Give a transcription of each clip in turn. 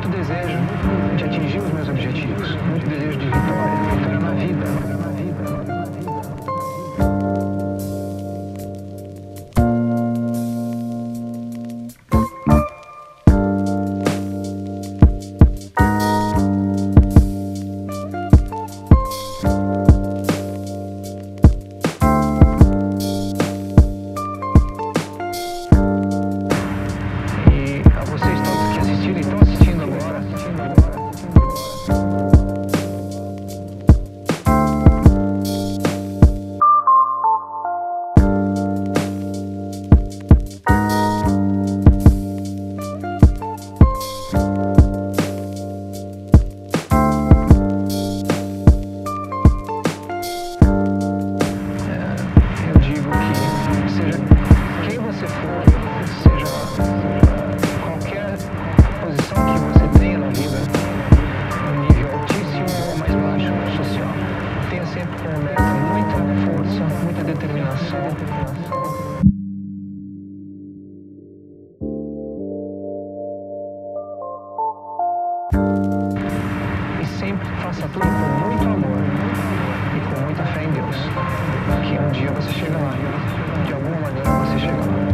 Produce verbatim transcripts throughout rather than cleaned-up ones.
muito desejo de atingir os meus objetivos, muito desejo de vitória, vitória na vida, vitória na vida. Faça tudo com muito amor e com muita fé em Deus, que um dia você chega lá, de alguma maneira você chega lá.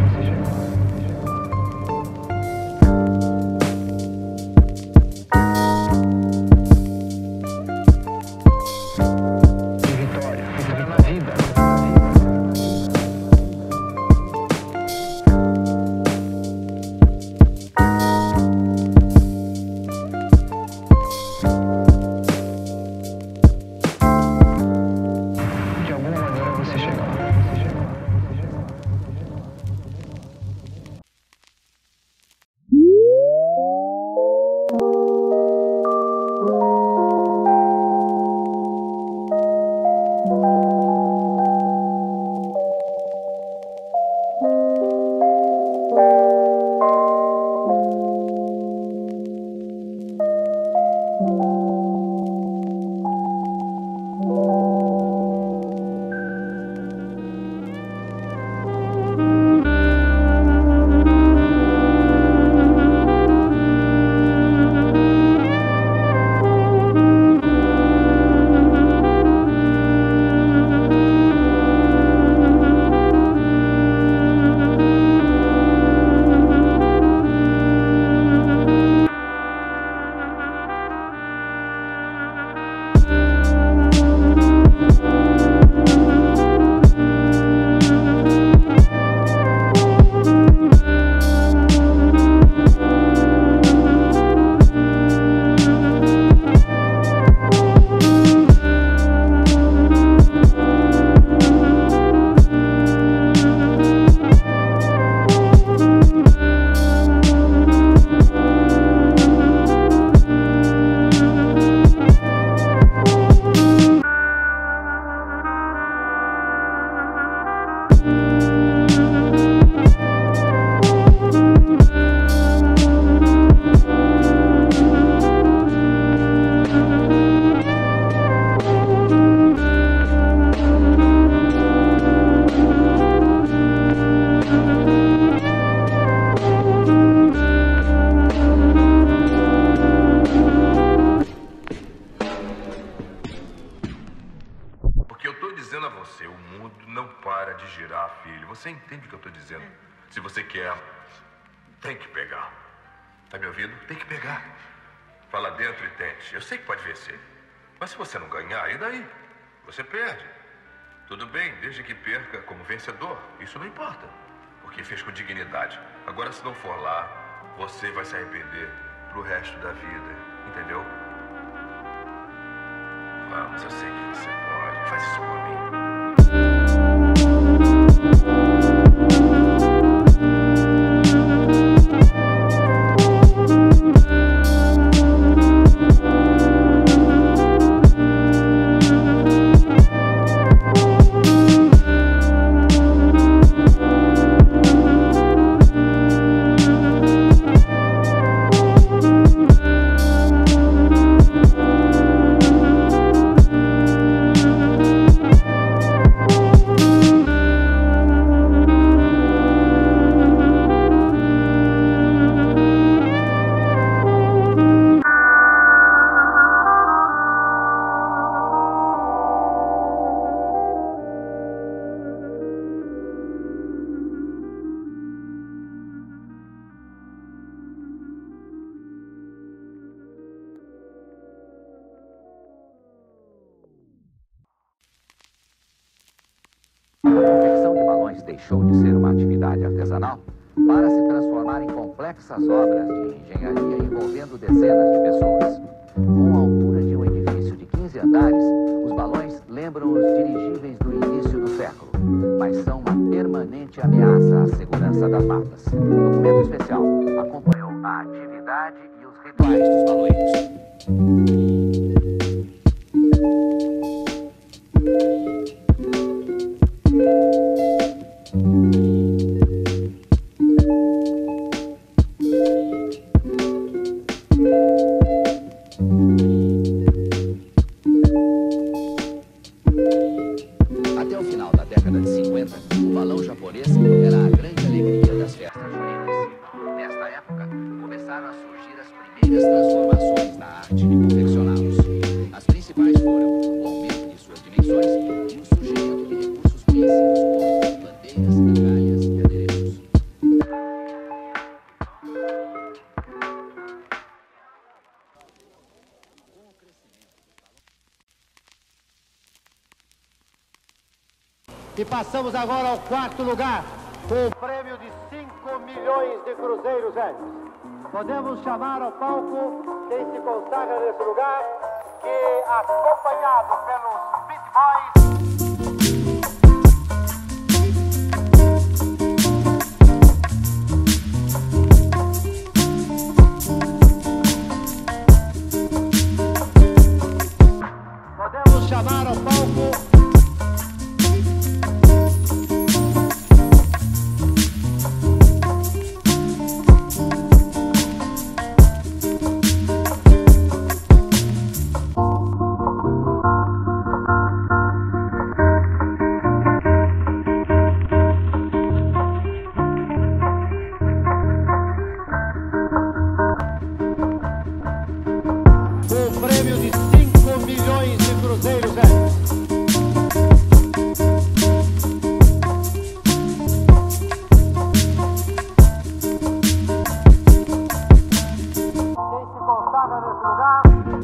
De vitória, vitória na vida. Você entende o que eu tô dizendo? Se você quer, tem que pegar. Tá me ouvindo? Tem que pegar. Fala dentro e tente. Eu sei que pode vencer. Mas se você não ganhar, e daí? Você perde. Tudo bem, desde que perca como vencedor. Isso não importa. Porque fez com dignidade. Agora, se não for lá, você vai se arrepender pro resto da vida. Entendeu? Vamos, eu sei que você pode. Faz isso por mim. deixou de ser uma atividade artesanal para se transformar em complexas obras de engenharia envolvendo dezenas de pessoas. Com a altura de um edifício de quinze andares, os balões lembram os dirigíveis do início do século, mas são uma permanente ameaça à segurança das matas. Documento especial acompanhou a atividade e os rituais dos baloeiros. Até o final da década de cinquenta, o balão japonês era a grande alegria das festas juninas. Nesta época, começaram a surgir as primeiras transformações na arte de confeccioná-los. As principais foram o aumento de suas dimensões e o surgimento de recursos conhecidos como bandeiras, cangalhas e adereços. E passamos agora ao quarto lugar, com o prêmio de cinco milhões de cruzeiros velhos. Podemos chamar ao palco quem se consagra nesse lugar, que, acompanhado pelos Beat Boys... Podemos chamar ao palco... um prêmio de cinco milhões de cruzeiros velhos. Quem se consagra nesse lugar?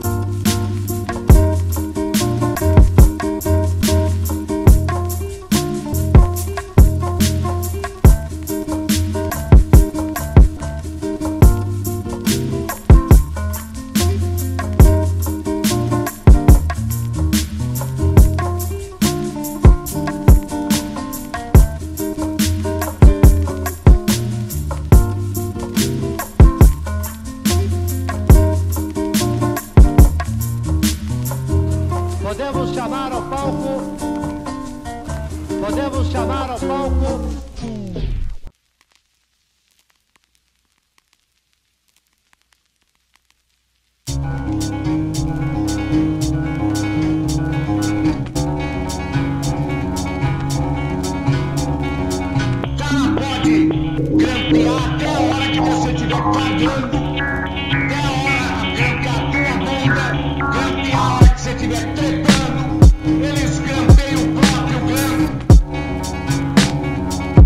Podemos chamar ao palco. Podemos chamar ao palco. Cara, pode grampear até a hora que você estiver cagando. Até a hora de grampear a tua bunda. Grampear a hora que você estiver trepando. Eles grampeiam o próprio grampo.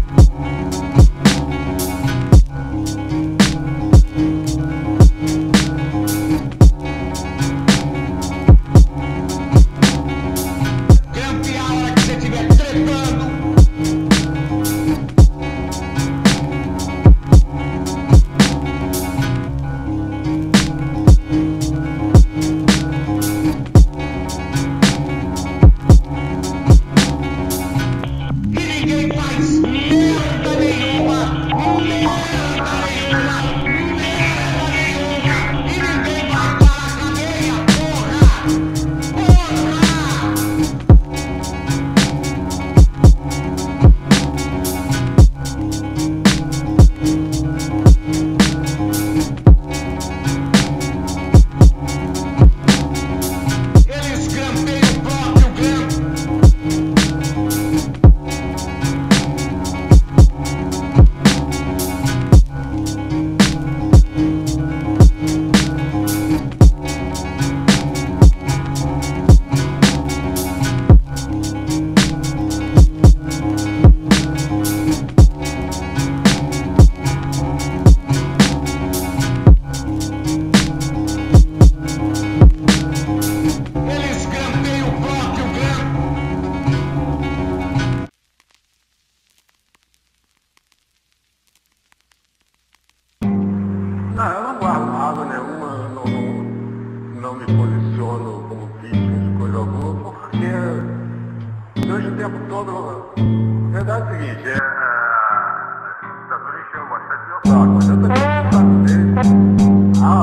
me posiciono como vítima de coisa alguma, porque durante o tempo todo, a verdade é o seguinte, é, a ditadura encheu bastante meu saco, mas eu também enchi o saco dele. Ah,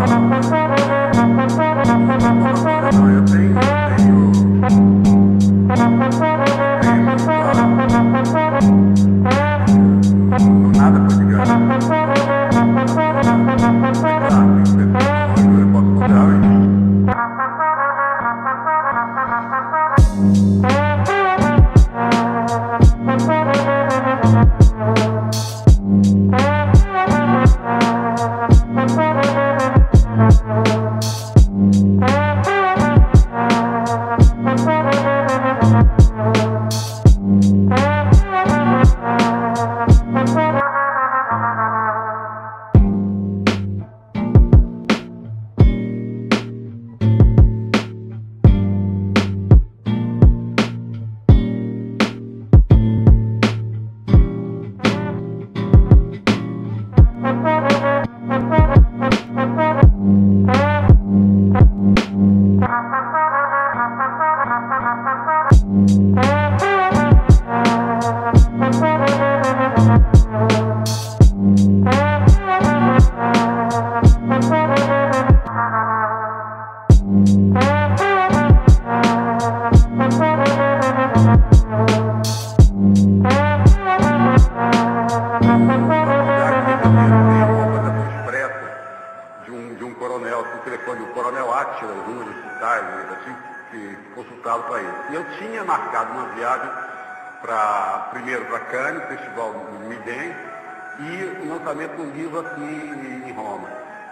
não, eu tenho, eu tenho, tenho, nada foi de graça. Eu posso contar isso. Festival do Midem e o lançamento do livro aqui em Roma.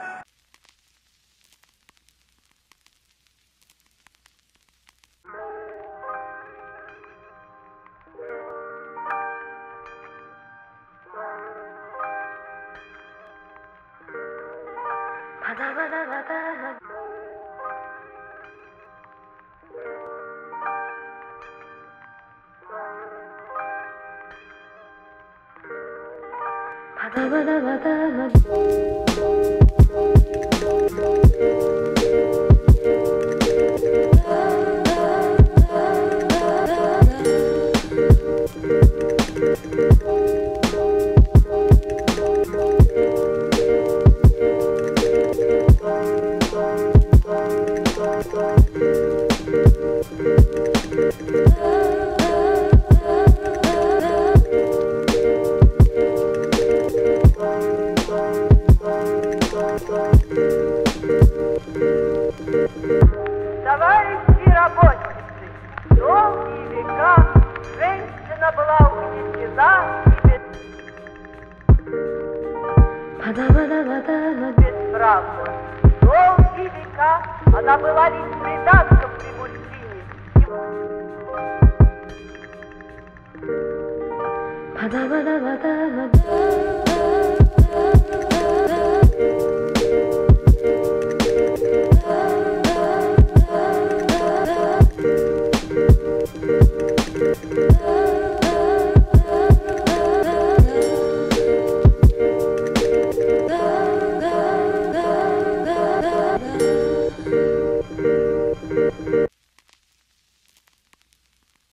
Она была лишь придатком при мужчине. Ba-da-ba-da-ba-da-ba-da.